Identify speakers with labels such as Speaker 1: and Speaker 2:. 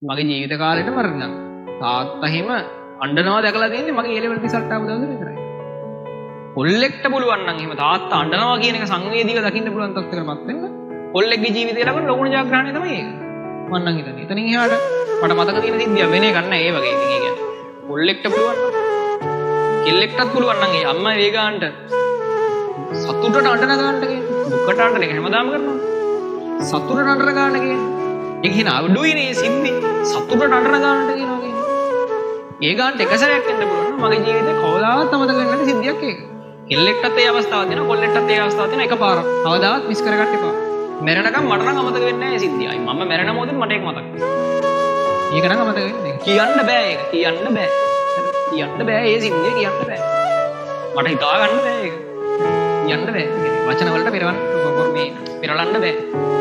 Speaker 1: මගේ ජීවිත කාලෙට මරණ තාත්තා හිම අඬනවා දැකලා තියෙන්නේ මගේ A level result ආපු දවසේ විතරයි. කොල්ලෙක්ට පුළුවන් නම් එහෙම තාත්තා අඬනවා කියන එක සංවේදීව දකින්න පුළුවන් තත්ත්වයකටපත් වෙන්න. කොල්ලෙක්ගේ ජීවිතය ලබන ලොකුම ජයග්‍රහණය තමයි ඒක. මම නම් හිතන්නේ. එතනින් එහාට මට මතක තියෙන සිද්ධියක් වෙන එකක් නෑ ඒ වගේ. ඉතින් ඒ කියන්නේ කොල්ලෙක්ට පුළුවන් නම් කෙල්ලෙක්ටත් පුළුවන් නම් ඒ අම්මා ඒ ගානට සතුටට අඬන ගානට කියන්නේ. දුකට අඬන එක හැමදාම කරනවා. සතුටට අඬන ගානට කියන්නේ. ඒක හින අඩුයිනේ සිද්ධි. සතුටට අඬන ගානට කියනවා කියන්නේ. ඒ ගානට එක සැරයක් එන්න පුළුවන් නම් මගේ ජීවිතේ කවදාවත් අමතක වෙන්නේ නැති සිද්ධියක් ඒක. කෙල්ලෙක්ටත් ඒ අවස්ථාවක් දෙනවා කොල්ලෙක්ටත් ඒ අවස්ථාවක් දෙනවා එකපාරක්. කවදාවත් මිස් කරගන්න එපා. මැරෙනකම් මට නම් අමතක වෙන්නේ නැහැ සිද්ධිය. අයි මම මැරෙන මොහොතේ මට ඒක මතක් වෙනවා. ඒක නම් අමතක වෙන්නේ නැහැ. කියන්න බෑ ඒක. කියන්න බෑ. කියන්න බෑ ඒ සිද්ධිය කියන්න බෑ. මට හිතා ගන්න බෑ ඒක. කියන්න බෑ. වචන වලට පෙරලන්න බෑ.